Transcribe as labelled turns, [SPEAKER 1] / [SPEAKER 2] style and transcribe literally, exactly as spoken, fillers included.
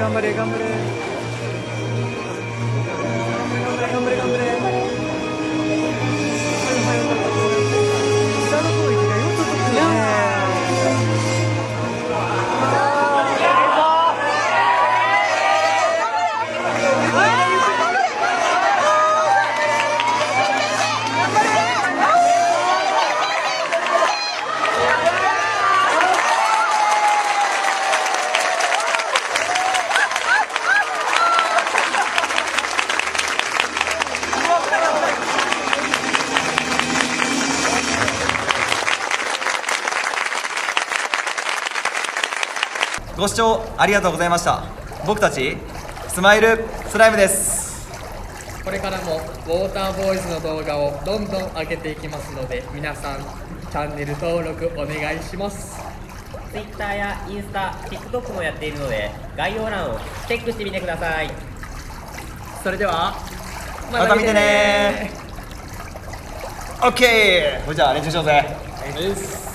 [SPEAKER 1] 頑張れ頑張れ頑張れ頑張れ頑張れ。下の攻撃がよく飛ぶね。
[SPEAKER 2] ご視聴ありがとうございました。僕たちスマイルスライムです。
[SPEAKER 3] これからもウォーターボーイズの動画をどんどん上げていきますので、皆さんチャンネル登録お願いします。
[SPEAKER 4] Twitter やインスタ、TikTok もやっているので概要欄をチェックしてみてください。
[SPEAKER 3] それでは
[SPEAKER 2] また見てねー。オッケー。それじゃあ練習しようぜ。
[SPEAKER 3] です。